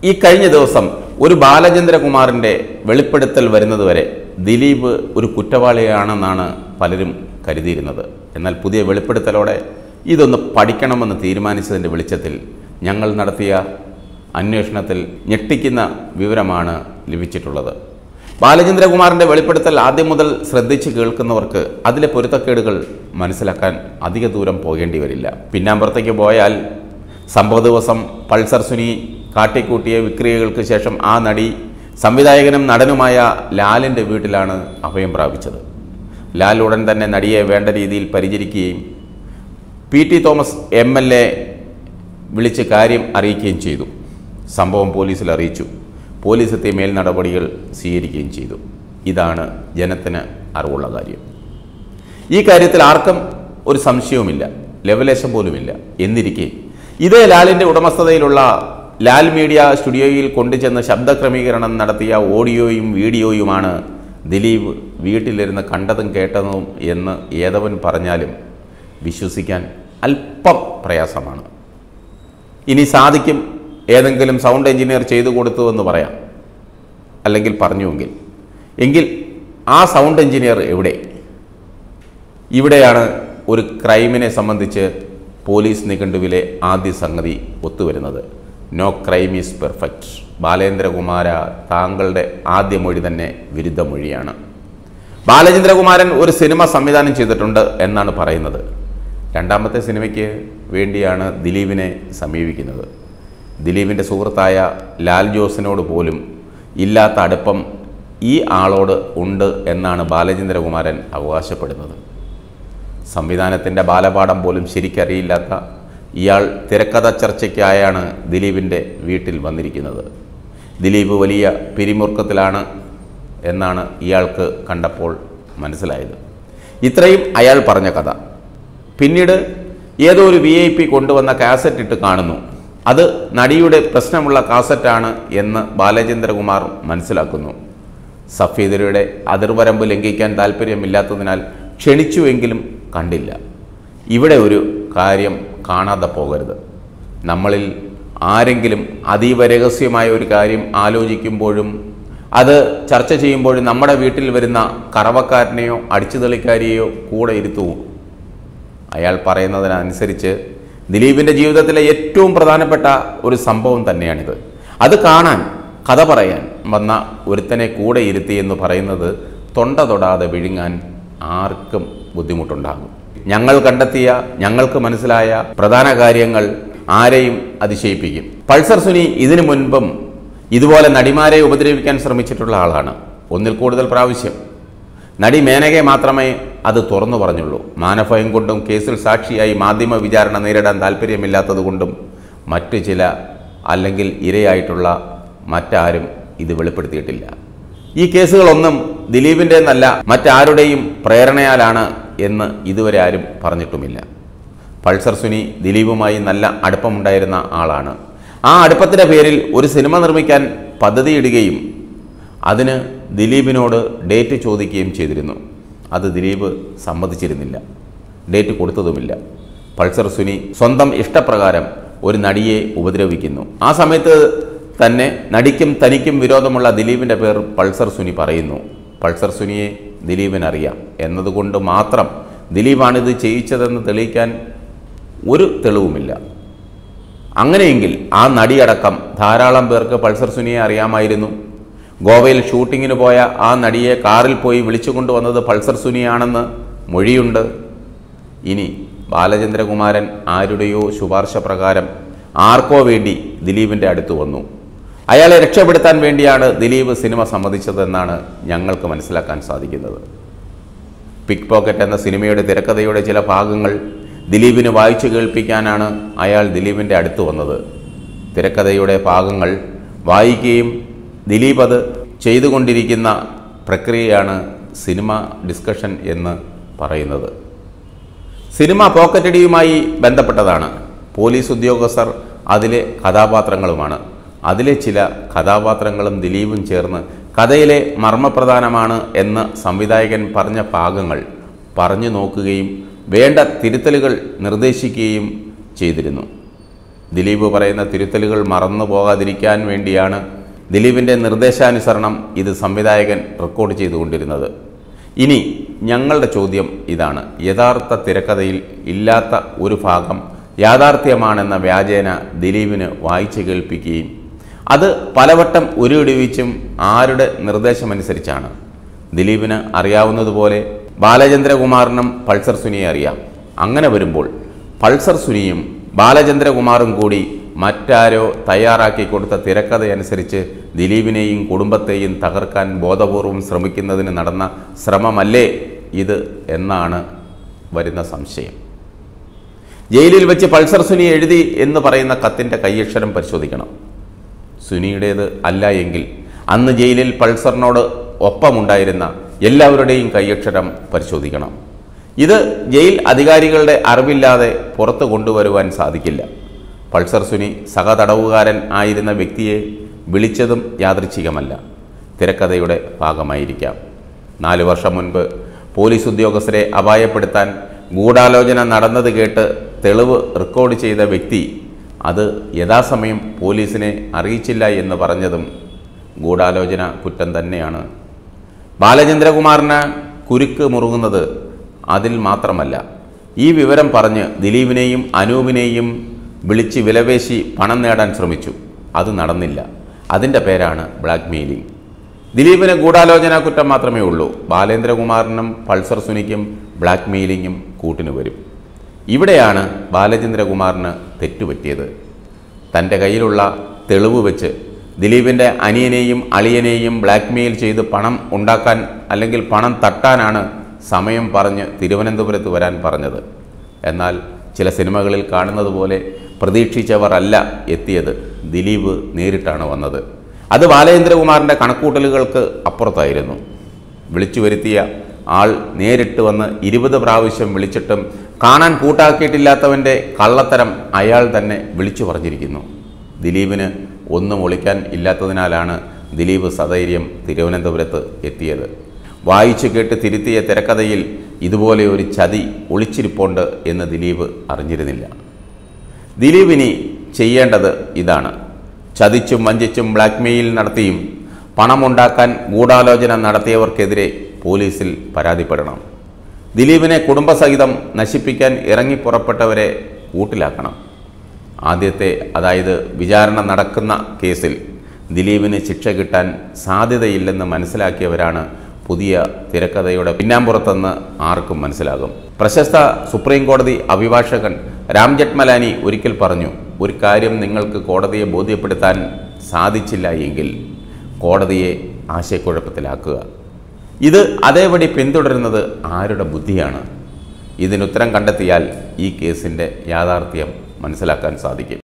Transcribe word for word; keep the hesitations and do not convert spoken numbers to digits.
ഈ കഴിഞ്ഞ ദിവസം ഒരു ബാലചന്ദ്രകുമാറിൻ്റെ വെളിപ്പെടുത്തൽ വരുന്നതുവരെ ദിലീപ് ഒരു കുറ്റവാളിയാണെന്നാണ് പലരും കരുതിയിരുന്നത്. എന്നാൽ പുതിയ വെളിപ്പെടുത്തലോടെ ഇതൊന്ന് പഠിക്കണമെന്ന് തീരുമാനിച്ചതിൻ്റെ വെളിച്ചത്തിൽ ഞങ്ങൾ നടത്തിയ അന്വേഷണത്തിൽ ഞെട്ടിക്കുന്ന വിവരമാണ് ലഭിച്ചിട്ടുള്ളത്. ബാലചന്ദ്രകുമാറിൻ്റെ വെളിപ്പെടുത്തൽ ആദ്യം മുതൽ ശ്രദ്ധിച്ച് കേൾക്കുന്നവർക്ക് അതിലെ പൊരുത്തക്കേടുകൾ മനസ്സിലാക്കാൻ അധിക ദൂരം പോകേണ്ടി വരില്ല. പിന്നാമ്പുറത്തേക്ക് പോയാൽ സംഭവ ദിവസം പൾസർ സുനി കാട്ടിക്കൂട്ടിയ വിക്രിയകൾക്ക് ശേഷം ആ നടി സംവിധായകനും നടനുമായ ലാലിൻ്റെ വീട്ടിലാണ് അഭയം പ്രാപിച്ചത്. ലാൽ ഉടൻ തന്നെ നടിയെ വേണ്ട രീതിയിൽ പരിചരിക്കുകയും P T Thomas M L A വിളിച്ച് കാര്യം അറിയിക്കുകയും ചെയ്തു. സംഭവം പോലീസിൽ അറിയിച്ചു. പോലീസ് എത്തിയ മേൽ നടപടികൾ സ്വീകരിക്കുകയും ചെയ്തു. ഇതാണ് ജനത്തിന് അറിവുള്ള കാര്യം. ഈ കാര്യത്തിൽ ആർക്കും ഒരു സംശയവുമില്ല, ലെവലേശം പോലുമില്ല. എന്നിരിക്കെ ഇതേ ലാലിൻ്റെ ഉടമസ്ഥതയിലുള്ള ലാൽ മീഡിയ സ്റ്റുഡിയോയിൽ കൊണ്ടുചെന്ന് ശബ്ദക്രമീകരണം നടത്തിയ ഓഡിയോയും വീഡിയോയുമാണ് ദിലീപ് വീട്ടിലിരുന്ന് കണ്ടതും കേട്ടതും എന്ന് ഏതവൻ പറഞ്ഞാലും വിശ്വസിക്കാൻ അല്പം പ്രയാസമാണ്. ഇനി സാധിക്കും ഏതെങ്കിലും സൗണ്ട് എഞ്ചിനീയർ ചെയ്തു കൊടുത്തു എന്ന് പറയാം, അല്ലെങ്കിൽ പറഞ്ഞുവെങ്കിൽ എങ്കിൽ ആ സൗണ്ട് എഞ്ചിനീയർ എവിടെ? ഇവിടെയാണ് ഒരു ക്രൈമിനെ സംബന്ധിച്ച് പോലീസ് നിഘണ്ടുവിലെ ആദ്യ സംഗതി ഒത്തുവരുന്നത്. No crime is perfect. ബാലേന്ദ്രകുമാര, താങ്കളുടെ ആദ്യ മൊഴി തന്നെ വിരുദ്ധ മൊഴിയാണ്. ബാലചന്ദ്രകുമാരൻ ഒരു സിനിമ സംവിധാനം ചെയ്തിട്ടുണ്ട് എന്നാണ് പറയുന്നത്. രണ്ടാമത്തെ സിനിമയ്ക്ക് വേണ്ടിയാണ് ദിലീപിനെ സമീപിക്കുന്നത്. ദിലീപിൻ്റെ സുഹൃത്തായ ലാൽ ജോസിനോട് പോലും ഇല്ലാത്ത അടുപ്പം ഈ ആളോട് ഉണ്ട് എന്നാണ് ബാലചന്ദ്രകുമാരൻ അവകാശപ്പെടുന്നത്. സംവിധാനത്തിൻ്റെ ബാലപാഠം പോലും ശരിക്കറിയില്ലാത്ത ഇയാൾ തിരക്കഥ ചർച്ചയ്ക്കായാണ് ദിലീപിൻ്റെ വീട്ടിൽ വന്നിരിക്കുന്നത്. ദിലീപ് വലിയ പിരിമുറുക്കത്തിലാണ് എന്നാണ് ഇയാൾക്ക് കണ്ടപ്പോൾ മനസ്സിലായത്. ഇത്രയും അയാൾ പറഞ്ഞ കഥ. പിന്നീട് ഏതോ ഒരു വി ഐ പി കൊണ്ടുവന്ന കാസറ്റ് ഇട്ട് കാണുന്നു. അത് നടിയുടെ പ്രശ്നമുള്ള കാസറ്റാണ് എന്ന് ബാലചന്ദ്രകുമാർ മനസ്സിലാക്കുന്നു. സഫീദരുടെ അതിർവരമ്പ് ലംഘിക്കാൻ താല്പര്യമില്ലാത്തതിനാൽ ക്ഷണിച്ചുവെങ്കിലും കണ്ടില്ല. ഇവിടെ ഒരു കാര്യം കാണാതെ പോകരുത്. നമ്മളിൽ ആരെങ്കിലും അതീവ രഹസ്യമായ ഒരു കാര്യം ആലോചിക്കുമ്പോഴും അത് ചർച്ച ചെയ്യുമ്പോഴും നമ്മുടെ വീട്ടിൽ വരുന്ന കറവക്കാരനെയോ അടിച്ചുതളിക്കാരിയെയോ കൂടെ ഇരുത്തുമോ? അയാൾ പറയുന്നതിനനുസരിച്ച് ദിലീപിൻ്റെ ജീവിതത്തിലെ ഏറ്റവും പ്രധാനപ്പെട്ട ഒരു സംഭവം തന്നെയാണിത്. അത് കാണാൻ, കഥ പറയാൻ വന്ന ഒരുത്തനെ കൂടെ ഇരുത്തി എന്ന് പറയുന്നത് തൊണ്ട തൊടാതെ വിഴുങ്ങാൻ ആർക്കും ബുദ്ധിമുട്ടുണ്ടാകും. ഞങ്ങൾ കണ്ടെത്തിയ, ഞങ്ങൾക്ക് മനസ്സിലായ പ്രധാന കാര്യങ്ങൾ ആരെയും അതിശയിപ്പിക്കും. പൾസർ സുനി ഇതിനു മുൻപും ഇതുപോലെ നടിമാരെ ഉപദ്രവിക്കാൻ ശ്രമിച്ചിട്ടുള്ള ആളാണ്. ഒന്നിൽ കൂടുതൽ പ്രാവശ്യം. നടി മേനകയെ മാത്രമേ അത് തുറന്നു പറഞ്ഞുള്ളൂ. മാനഭയം കൊണ്ടും കേസിൽ സാക്ഷിയായി മാധ്യമ വിചാരണ നേരിടാൻ താല്പര്യമില്ലാത്തതുകൊണ്ടും മറ്റു ചില, അല്ലെങ്കിൽ ഇരയായിട്ടുള്ള മറ്റാരും ഇത് വെളിപ്പെടുത്തിയിട്ടില്ല. ഈ കേസുകളൊന്നും ദിലീപിൻ്റെന്നല്ല, മറ്റാരുടെയും പ്രേരണയാലാണ് എന്ന് ഇതുവരെ ആരും പറഞ്ഞിട്ടുമില്ല. പൾസർ സുനി ദിലീപുമായി നല്ല അടുപ്പമുണ്ടായിരുന്ന ആളാണ്. ആ അടുപ്പത്തിൻ്റെ പേരിൽ ഒരു സിനിമ നിർമ്മിക്കാൻ പദ്ധതിയിടുകയും അതിന് ദിലീപിനോട് ഡേറ്റ് ചോദിക്കുകയും ചെയ്തിരുന്നു. അത് ദിലീപ് സമ്മതിച്ചിരുന്നില്ല, ഡേറ്റ് കൊടുത്തതുമില്ല. പൾസർ സുനി സ്വന്തം ഇഷ്ടപ്രകാരം ഒരു നടിയെ ഉപദ്രവിക്കുന്നു. ആ സമയത്ത് തന്നെ നടിക്കും തനിക്കും വിരോധമുള്ള ദിലീപിൻ്റെ പേർ പൾസർ സുനി പറയുന്നു. പൾസർ സുനിയെ ദിലീപിനറിയാം എന്നതുകൊണ്ട് മാത്രം ദിലീപാണിത് ചെയ്യിച്ചതെന്ന് തെളിയിക്കാൻ ഒരു തെളിവുമില്ല. അങ്ങനെയെങ്കിൽ ആ നടിയടക്കം ധാരാളം പേർക്ക് പൾസർ സുനിയെ അറിയാമായിരുന്നു. ഗോവയിൽ ഷൂട്ടിങ്ങിന് പോയ ആ നടിയെ കാറിൽ പോയി വിളിച്ചു കൊണ്ടുവന്നത് പൾസർ സുനിയാണെന്ന് മൊഴിയുണ്ട്. ഇനി ബാലചന്ദ്രകുമാരൻ ആരുടെയോ ശുപാർശ പ്രകാരം ആർക്കോ വേണ്ടി ദിലീപിൻ്റെ അടുത്ത് വന്നു. അയാളെ രക്ഷപ്പെടുത്താൻ വേണ്ടിയാണ് ദിലീപ് സിനിമ സമ്മതിച്ചതെന്നാണ് ഞങ്ങൾക്ക് മനസ്സിലാക്കാൻ സാധിക്കുന്നത്. പിക്ക് പോക്കറ്റ് എന്ന സിനിമയുടെ തിരക്കഥയുടെ ചില ഭാഗങ്ങൾ ദിലീപിന് വായിച്ചു കേൾപ്പിക്കാനാണ് അയാൾ ദിലീപിൻ്റെ അടുത്ത് വന്നത്. തിരക്കഥയുടെ ഭാഗങ്ങൾ വായിക്കുകയും ദിലീപ് അത് ചെയ്തുകൊണ്ടിരിക്കുന്ന പ്രക്രിയയാണ് സിനിമ ഡിസ്കഷൻ എന്ന് പറയുന്നത്. സിനിമ പോക്കറ്റടിയുമായി ബന്ധപ്പെട്ടതാണ്. പോലീസ് ഉദ്യോഗസ്ഥർ അതിലെ കഥാപാത്രങ്ങളുമാണ്. അതിലെ ചില കഥാപാത്രങ്ങളും ദിലീപും ചേർന്ന് കഥയിലെ മർമ്മപ്രധാനമാണ് എന്ന് സംവിധായകൻ പറഞ്ഞ ഭാഗങ്ങൾ പറഞ്ഞു നോക്കുകയും വേണ്ട തിരുത്തലുകൾ നിർദ്ദേശിക്കുകയും ചെയ്തിരുന്നു. ദിലീപ് പറയുന്ന തിരുത്തലുകൾ മറന്നു പോകാതിരിക്കാൻ വേണ്ടിയാണ് ദിലീപിൻ്റെ നിർദ്ദേശാനുസരണം ഇത് സംവിധായകൻ റെക്കോർഡ് ചെയ്തുകൊണ്ടിരുന്നത്. ഇനി ഞങ്ങളുടെ ചോദ്യം ഇതാണ്: യഥാർത്ഥ തിരക്കഥയിൽ ഇല്ലാത്ത ഒരു ഭാഗം യാഥാർത്ഥ്യമാണെന്ന വ്യാജേന ദിലീപിന് വായിച്ചു കേൾപ്പിക്കുകയും അത് പലവട്ടം ഉരുവിടിവിച്ചും ആരുടെ നിർദ്ദേശമനുസരിച്ചാണ്? ദിലീപിന് അറിയാവുന്നതുപോലെ ബാലചന്ദ്രകുമാറിനും പൾസർ സുനിയെ അറിയാം. അങ്ങനെ വരുമ്പോൾ പൾസർ സുനിയും ബാലചന്ദ്രകുമാറും കൂടി മറ്റാരോ തയ്യാറാക്കി കൊടുത്ത തിരക്കഥയനുസരിച്ച് ദിലീപിനെയും കുടുംബത്തെയും തകർക്കാൻ ബോധപൂർവം ശ്രമിക്കുന്നതിന് നടന്ന ശ്രമമല്ലേ ഇത് എന്നാണ് വരുന്ന സംശയം. ജയിലിൽ വെച്ച് പൾസർ സുനി എഴുതി എന്ന് പറയുന്ന കത്തിൻ്റെ കയ്യക്ഷരം പരിശോധിക്കണം. സുനിയുടേത് അല്ല എങ്കിൽ അന്ന് ജയിലിൽ പൾസറിനോട് ഒപ്പമുണ്ടായിരുന്ന എല്ലാവരുടെയും കയ്യക്ഷരം പരിശോധിക്കണം. ഇത് ജയിൽ അധികാരികളുടെ അറിവില്ലാതെ പുറത്തു കൊണ്ടുവരുവാൻ സാധിക്കില്ല. പൾസർ സുനി സഹതടവുകാരൻ ആയിരുന്ന വ്യക്തിയെ വിളിച്ചതും യാദൃച്ഛികമല്ല, തിരക്കഥയുടെ ഭാഗമായിരിക്കാം. നാലു വർഷം മുൻപ് പോലീസ് ഉദ്യോഗസ്ഥരെ അപായപ്പെടുത്താൻ ഗൂഢാലോചന നടന്നത് കേട്ട് തെളിവ് റെക്കോർഡ് ചെയ്ത വ്യക്തി അത് യഥാസമയം പോലീസിനെ അറിയിച്ചില്ല എന്ന് പറഞ്ഞതും ഗൂഢാലോചന കുറ്റം തന്നെയാണ്. ബാലചന്ദ്രകുമാറിന് കുരുക്ക് മുറുകുന്നത് അതിൽ മാത്രമല്ല. ഈ വിവരം പറഞ്ഞ് ദിലീപിനെയും അനൂപിനെയും വിളിച്ച് വിലപേശി പണം നേടാൻ ശ്രമിച്ചു. അത് നടന്നില്ല. അതിൻ്റെ പേരാണ് ബ്ലാക്ക് മെയിലിംഗ്. ദിലീപിന് ഗൂഢാലോചന കുറ്റം മാത്രമേ ഉള്ളൂ. ബാലേന്ദ്രകുമാറിനും പൾസർ സുനിക്കും ബ്ലാക്ക് മെയിലിങ്ങും കൂട്ടിനു വരും. ഇവിടെയാണ് ബാലചന്ദ്രകുമാറിന് തെറ്റുപറ്റിയത്. തൻ്റെ കയ്യിലുള്ള തെളിവ് വെച്ച് ദിലീപിൻ്റെ അനിയനെയും അളിയനെയും ബ്ലാക്ക് മെയിൽ ചെയ്ത് പണം ഉണ്ടാക്കാൻ അല്ലെങ്കിൽ പണം തട്ടാനാണ് സമയം പറഞ്ഞ് തിരുവനന്തപുരത്ത് വരാൻ പറഞ്ഞത്. എന്നാൽ ചില സിനിമകളിൽ കാണുന്നത് പോലെ പ്രതീക്ഷിച്ചവർ അല്ല എത്തിയത്. ദിലീപ് നേരിട്ടാണ് വന്നത്. അത് ബാലചന്ദ്രകുമാറിൻ്റെ കണക്കൂട്ടലുകൾക്ക് അപ്പുറത്തായിരുന്നു. വിളിച്ചു വരുത്തിയ ആൾ നേരിട്ട് വന്ന് ഇരുപത് പ്രാവശ്യം വിളിച്ചിട്ടും കാണാൻ കൂട്ടാക്കിയിട്ടില്ലാത്തവൻ്റെ കള്ളത്തരം അയാൾ തന്നെ വിളിച്ചു പറഞ്ഞിരിക്കുന്നു. ദിലീപിന് ഒന്നും ഒളിക്കാൻ ഇല്ലാത്തതിനാലാണ് ദിലീപ് സധൈര്യം തിരുവനന്തപുരത്ത് എത്തിയത്. വായിച്ചു കേട്ട് തിരുത്തിയ തിരക്കഥയിൽ ഇതുപോലെ ഒരു ചതി ഒളിച്ചിരിപ്പുണ്ട് എന്ന് ദിലീപ് അറിഞ്ഞിരുന്നില്ല. ദിലീപിനി ചെയ്യേണ്ടത് ഇതാണ്: ചതിച്ചും വഞ്ചിച്ചും ബ്ലാക്ക് മെയിൽ നടത്തിയും പണമുണ്ടാക്കാൻ ഗൂഢാലോചന നടത്തിയവർക്കെതിരെ പോലീസിൽ പരാതിപ്പെടണം. ദിലീപിനെ കുടുംബസഹിതം നശിപ്പിക്കാൻ ഇറങ്ങിപ്പുറപ്പെട്ടവരെ കൂട്ടിലാക്കണം. ആദ്യത്തെ, അതായത് വിചാരണ നടക്കുന്ന കേസിൽ ദിലീപിന് ശിക്ഷ കിട്ടാൻ സാധ്യതയില്ലെന്ന് മനസ്സിലാക്കിയവരാണ് പുതിയ തിരക്കഥയുടെ പിന്നാമ്പുറത്തെന്ന് ആർക്കും മനസ്സിലാകും. പ്രശസ്ത സുപ്രീം കോടതി അഭിഭാഷകൻ രാം ജെഠ്മലാനി ഒരിക്കൽ പറഞ്ഞു: ഒരു കാര്യം നിങ്ങൾക്ക് കോടതിയെ ബോധ്യപ്പെടുത്താൻ സാധിച്ചില്ല എങ്കിൽ കോടതിയെ ആശയക്കുഴപ്പത്തിലാക്കുക. ഇത് അതേപടി പിന്തുടരുന്നത് ആരുടെ ബുദ്ധിയാണ്? ഇതിനുത്തരം കണ്ടെത്തിയാൽ ഈ കേസിൻ്റെ യാഥാർത്ഥ്യം മനസ്സിലാക്കാൻ സാധിക്കും.